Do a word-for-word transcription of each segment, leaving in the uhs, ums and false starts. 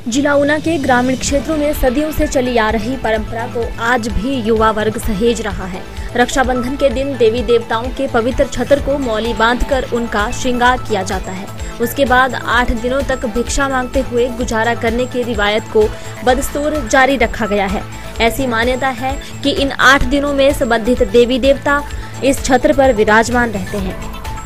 जिला ऊना के ग्रामीण क्षेत्रों में सदियों से चली आ रही परंपरा को आज भी युवा वर्ग सहेज रहा है। रक्षाबंधन के दिन देवी देवताओं के पवित्र छत्र को मौली बांधकर उनका श्रृंगार किया जाता है। उसके बाद आठ दिनों तक भिक्षा मांगते हुए गुजारा करने की रिवायत को बदस्तूर जारी रखा गया है। ऐसी मान्यता है कि इन आठ दिनों में संबंधित देवी देवता इस छत्र पर विराजमान रहते हैं।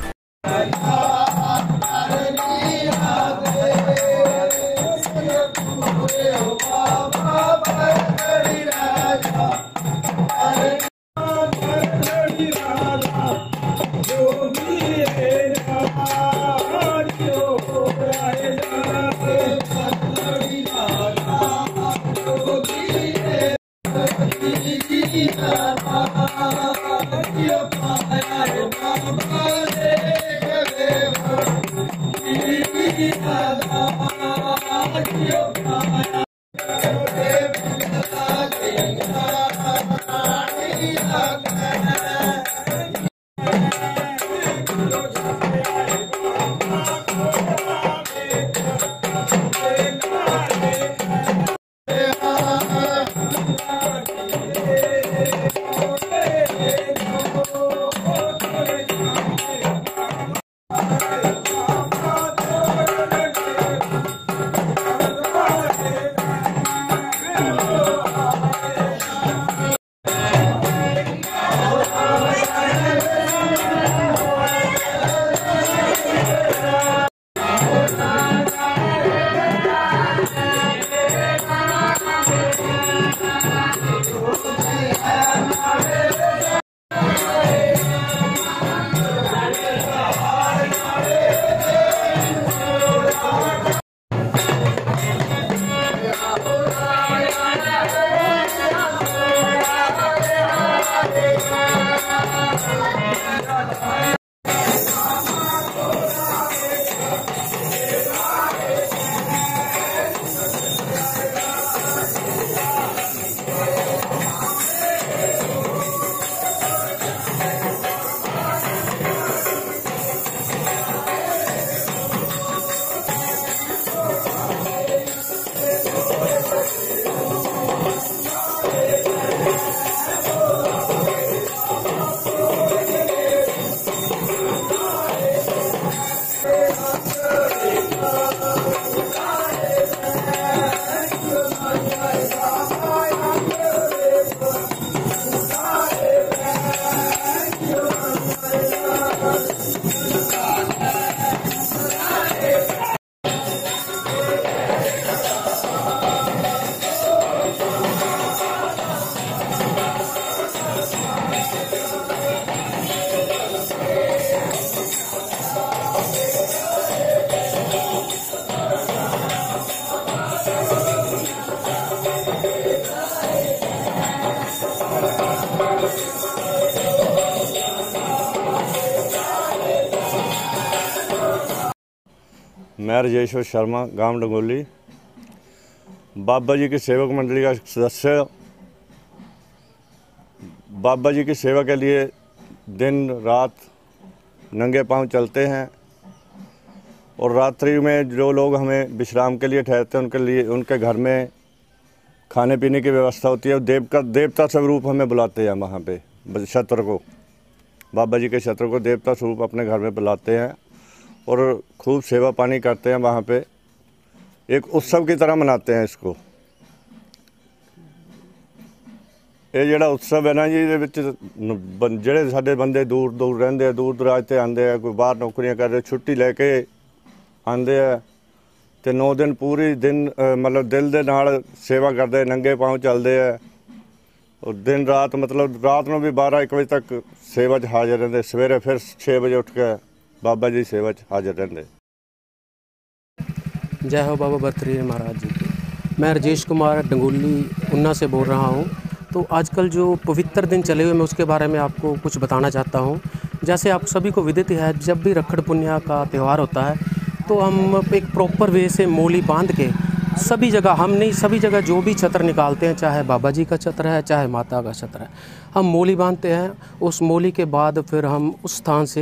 मैं राजेश्वर शर्मा, गांव डंगोली, बाबा जी की सेवक मंडली का सदस्य। बाबा जी की सेवा के लिए दिन रात नंगे पांव चलते हैं और रात्रि में जो लोग हमें विश्राम के लिए ठहरते हैं उनके लिए उनके घर में खाने पीने की व्यवस्था होती है। देव का देवता स्वरूप हमें बुलाते हैं वहाँ पे छत्र को, बाबा जी के छत्र को देवता स्वरूप अपने घर में बुलाते हैं और खूब सेवा पानी करते हैं। वहाँ पे एक उत्सव की तरह मनाते हैं इसको। ये ਜਿਹੜਾ उत्सव है ना जी, ये ਜਿਹੜੇ ਸਾਡੇ ਬੰਦੇ दूर दूर ਰਹਿੰਦੇ ਆ, दूर दराज ਤੇ ਆਉਂਦੇ ਆ, ਕੋਈ ਬਾਹਰ ਨੌਕਰੀਆਂ ਕਰਦੇ, ਛੁੱਟੀ ਲੈ ਕੇ ਆਉਂਦੇ ਆ ਤੇ नौ दिन पूरी दिन मतलब दिल ਦੇ ਨਾਲ सेवा करते, नंगे पाँव चलते हैं और दिन रात मतलब रात ਨੂੰ भी बारह एक बजे तक सेवा 'ਚ हाजिर रहते। सवेरे फिर छः बजे उठ के बाबा जी सेवा हाजिर रहते। जय हो बाबा बर्तरी महाराज जी की। मैं राजेश कुमार डंगोली ऊना से बोल रहा हूँ। तो आजकल जो पवित्र दिन चले हुए मैं उसके बारे में आपको कुछ बताना चाहता हूँ। जैसे आप सभी को विदित है, जब भी रखड़ पुन्निया का त्यौहार होता है तो हम एक प्रॉपर वे से मोली बांध के सभी जगह, हम नहीं सभी जगह जो भी छत्र निकालते हैं, चाहे बाबा जी का छत्र है चाहे माता का छत्र है, हम मोली बांधते हैं। उस मोली के बाद फिर हम उस स्थान से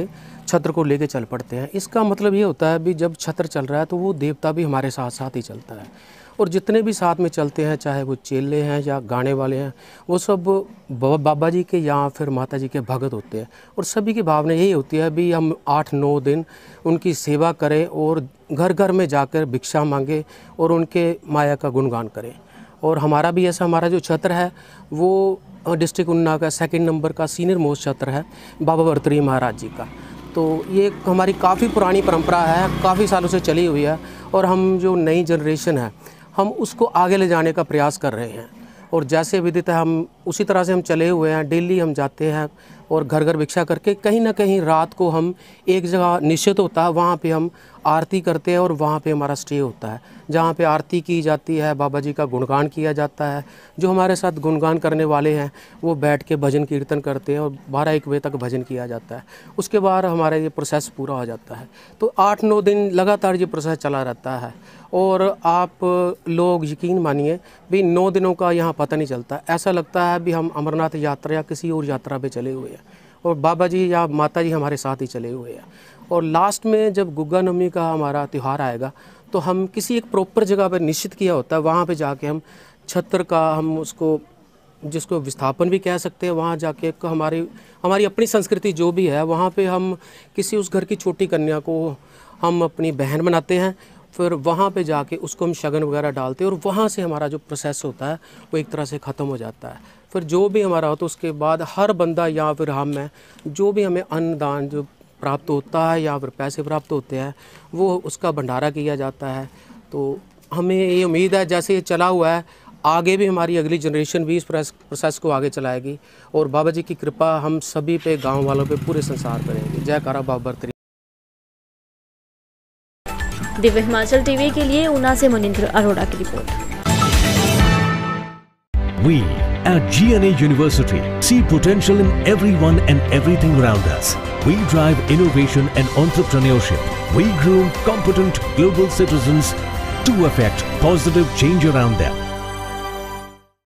छत्र को लेके चल पड़ते हैं। इसका मतलब ये होता है भी जब छत्र चल रहा है तो वो देवता भी हमारे साथ साथ ही चलता है, और जितने भी साथ में चलते हैं, चाहे वो चेले हैं या गाने वाले हैं, वो सब बाबा जी के या फिर माता जी के भगत होते हैं। और सभी की भावना यही होती है भी हम आठ नौ दिन उनकी सेवा करें और घर घर में जाकर भिक्षा मांगे और उनके माया का गुणगान करें। और हमारा भी ऐसा, हमारा जो छत्र है वो डिस्ट्रिक्ट उन्ना का सेकंड नंबर का सीनियर मोस्ट छत्र है बाबा भर्तृहरि महाराज जी का। तो ये हमारी काफ़ी पुरानी परंपरा है, काफ़ी सालों से चली हुई है, और हम जो नई जनरेशन है हम उसको आगे ले जाने का प्रयास कर रहे हैं। और जैसे विदित है हम उसी तरह से हम चले हुए हैं। डेली हम जाते हैं और घर घर भिक्षा करके कहीं ना कहीं रात को हम एक जगह निश्चित होता है, वहाँ पे हम आरती करते हैं और वहाँ पे हमारा स्टे होता है, जहाँ पे आरती की जाती है, बाबा जी का गुणगान किया जाता है। जो हमारे साथ गुणगान करने वाले हैं वो बैठ के भजन कीर्तन करते हैं और बारह एक बजे तक भजन किया जाता है। उसके बाद हमारा ये प्रोसेस पूरा हो जाता है। तो आठ नौ दिन लगातार ये प्रोसेस चला रहता है, और आप लोग यकीन मानिए भी नौ दिनों का यहाँ पता नहीं चलता। ऐसा लगता है भी हम अमरनाथ यात्रा या किसी और यात्रा पे चले हुए हैं, और बाबा जी या माता जी हमारे साथ ही चले हुए हैं। और लास्ट में जब गुग्गा नवमी का हमारा त्यौहार आएगा तो हम किसी एक प्रॉपर जगह पर निश्चित किया होता है, वहाँ पे जाके हम छत्र का, हम उसको जिसको विस्थापन भी कह सकते हैं, वहाँ जाके हमारी हमारी अपनी संस्कृति जो भी है वहाँ पे हम किसी उस घर की छोटी कन्या को हम अपनी बहन बनाते हैं। फिर वहाँ पे जाके उसको हम शगन वगैरह डालते हैं, और वहाँ से हमारा जो प्रोसेस होता है वो एक तरह से ख़त्म हो जाता है। फिर जो भी हमारा होता है उसके बाद हर बंदा या फिर हम में जो भी हमें अन्नदान जो प्राप्त होता है या फिर पैसे प्राप्त होते हैं वो उसका भंडारा किया जाता है। तो हमें ये उम्मीद है जैसे ये चला हुआ है आगे भी हमारी अगली जनरेशन भी इस प्रोसेस को आगे चलाएगी, और बाबा जी की कृपा हम सभी पे, गाँव वालों पे, पूरे संसार करेंगे। जयकारा बाबा भर्तृहरि। दिव्य हिमाचल टीवी के लिए ऊना से मुनिंद्र अरोड़ा की report. We at G N A University see potential in everyone and everything around us. We drive innovation and entrepreneurship. We groom competent global citizens to affect positive change around them.